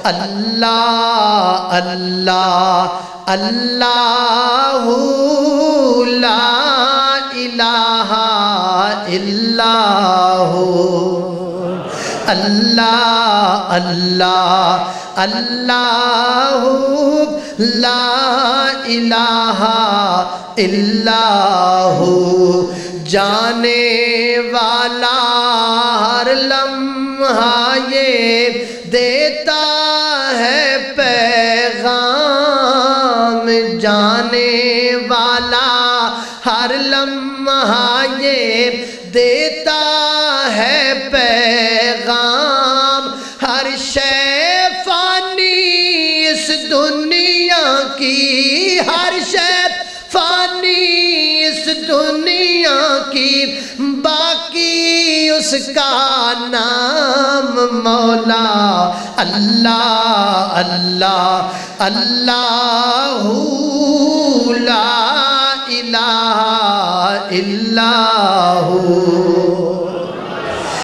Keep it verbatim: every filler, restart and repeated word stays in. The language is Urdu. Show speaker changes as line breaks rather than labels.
اللہ اللہ اللہ لا الہ الا ہو اللہ اللہ اللہ لا الہ الا ہو جانے والا ہر لمحہ یہ دیتا ہے پیغام جانے والا ہر لمحہ یہ دیتا ہے پیغام ہر شے فانی اس دنیا کی ہر شے فانی اس دنیا کی باقی اس کا نام مولا اللہ اللہ اللہ لا الہ الا ہو